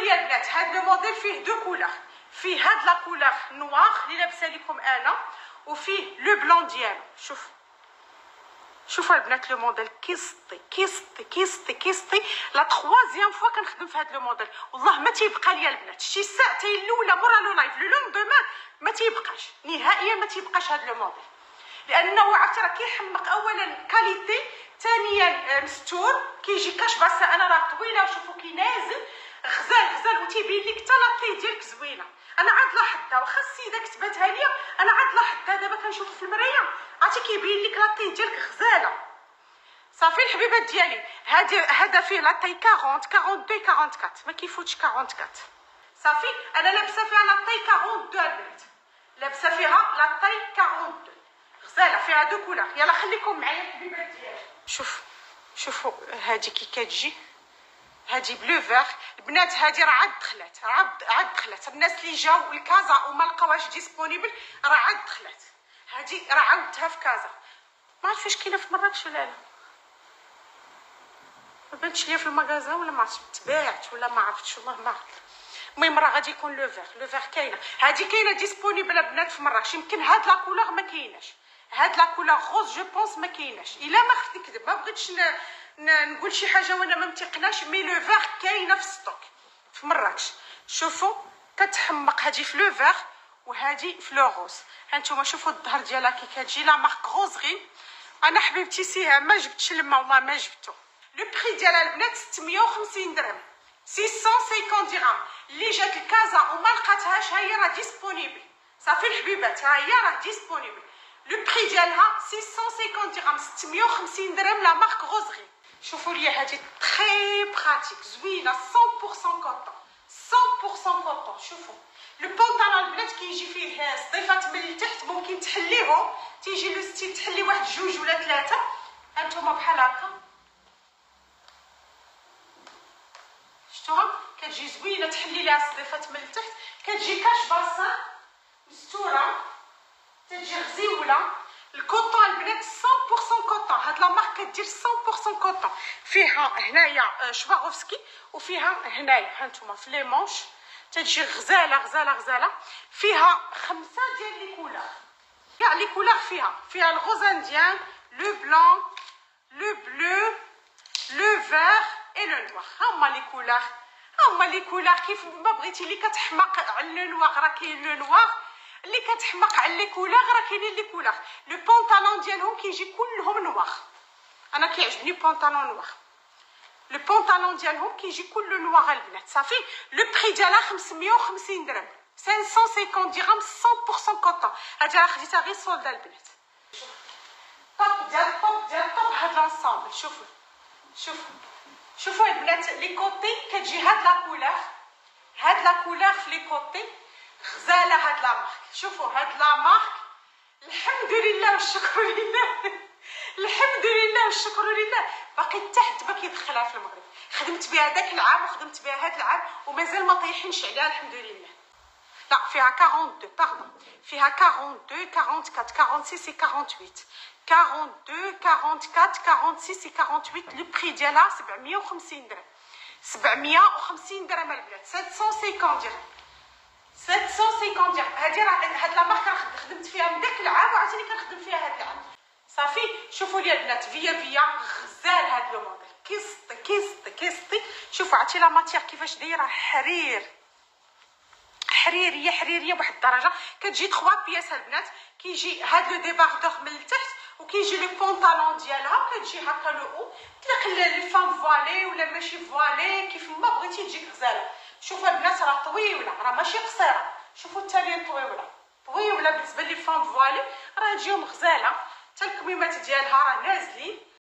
لي البنات هاد لو موديل فيه دو كولور، فيه هاد لا كولور نوار اللي لابسه لكم انا، وفيه لو بلون ديالو. شوفوا البنات لو موديل كيسطي لا تخوازيام فوا كنخدم في هذا لو موديل، والله ما تيبقى ليا البنات شي ساعتين الاولى مورا لو لايف لو لوندومان ما تيبقاش نهائيا، ما تيبقاش هذا لو موديل، لانه عرفتي راه كيحمق اولا كاليتي، ثانيا مستور، كيجي كاش باسا انا راه طويله وشوفوا كي نازل غزال وتيبين لك حتى لاطي ديالك زوينه. انا عاد لاحظتها واخا السيده كتباتها ليا، انا عاد لاحظتها دابا كنشوف في المرايه عرفتي كيبين لك لاطي ديالك غزاله. صافي الحبيبات ديالي، هذا فيه لاطي 40 42 44 ما كيفوتش 44. صافي انا لابسه فيها لاطي 42 البنات، لابسه فيها لاطي 42 غزاله فيها دو كولور. يلا خليكم معايا الحبيبات ديالي. شوفوا هادي كي كتجي، هادي بلو فيغ البنات، هادي راه عاد دخلت الناس اللي جاو لكازا وما لقاوهاش ديسپونيبل، راه عاد دخلت هادي، راه عاودتها في كازا. ما عرفتش واش كاينه في مراكش ولا لا، ما بانتش ليا في المغازا ولا ما عرفتش تباعت ولا ما عرفتش، والله ما عرفت. المهم راه غادي يكون لو فيغ كاينه، هادي كاينه ديسپونيبل البنات في مراكش. يمكن هاد لا كولور ما كايناش، هاد لا كولور روز جو بونس ما كايناش، الا ما خفت نكذب ما بغيتش نقول شي حاجه وانا ما متيقناش، مي لو فيغ كاينه في ستوك في مراكش. شوفوا كتحمق، هادي في لو فيغ وهادي في لو روز. هانتوما شوفوا الظهر ديالها كي كتجي لا مارك غوزغين. انا حبيبتي سيها ما جبتش لما والله ما جبته. لو بري ديالها البنات 650 درهم، 650 درهم. اللي جات لكازا وما لقاتهاش ها هي راه ديسپونيبل. صافي الحبيبات ها هي راه ديسپونيبل. لو بري ديالها 650 درهم، 650 درهم لا مارك غوزغين. شوفوا لي هادي تري براتيك زوينه 100% كوطون 100% كوطون. شوفوا لو بونطالون البنات كيجي فيه صديفات من التحت، ممكن تحليهم، تيجي لو ستيل تحلي واحد جوج ولا ثلاثه. هانتوما بحال هكا شفتوها كتجي زوينه، تحلي ليها الصديفات من التحت، كتجي كاش باسان مستوره، تجي غزيوله. الكوطون البنات 100% كوطون، هاد لا مارك كدير 100% كوطون. فيها هنايا شواغوفسكي وفيها هنايا هانتوما في لي مونش، تجي غزاله. فيها 5 ديال لي كولور، كاع لي كولور فيها الغوز انديان، لو بلون، لو بلو، لو فيغ اي لو نوار. هما لي كولور كيف ما بغيتي. اللي كتحماق على لو نوار راه كاين لو نوار، اللي كتحماق على لي كولور راه كاينين لي كولور. لو بونطالون ديالهم كيجي كلهم نوار، انا كيعجبني بونطالون نوار. لو بونطالون ديالهم كيجي كله نوار البنات. صافي لو بري ديالها 550 درهم، 550 درهم 100% كوطون. هادي راه خديتها غير سولدا البنات. طوب ديال طوب هاد لونسامبل. شوفوا البنات لي كوطي كتجي هاد لا كولور في لي كوطي غزاله. هاد لا مارك شوفوا هاد لا مارك، الحمد لله والشكر لله الحمد لله والشكر لله. باقي تحت ما كيدخلها في المغرب، خدمت بها داك العام وخدمت بها هاد العام ومازال ما طيحينش عليها الحمد لله. لا فيها 42 باردون، فيها 42 44 46 48 42 44 46 48. لو بري ديالها 750 درهم، 750 درهم البنات، 750 درهم 750 درهم. هادي راه هاد لا مارك راه خدمت فيها من داك العام وعاوتاني كنخدم فيها هاد العام. صافي شوفوا لي البنات فيا غزال هاد لو موديل، كيسطي. شوفوا عرفتي لا ماتيير كيفاش دايره، حريريه بواحد الدرجه. كتجي 3 بياس البنات، كيجي هاد لو ديباردور من التحت وكيجي لو بونطالون ديالها، كتجي هكا لو او تليق لي فام فوالي ولا ماشي فوالي كيف ما بغيتي تجيك غزاله. شوفوا البنات راه طويله، راه ماشي قصيره. شوفوا التاليه طويله بالنسبه لي فام فوالي راه تجيهم غزاله، حتى الكميمات ديالها راه نازلين.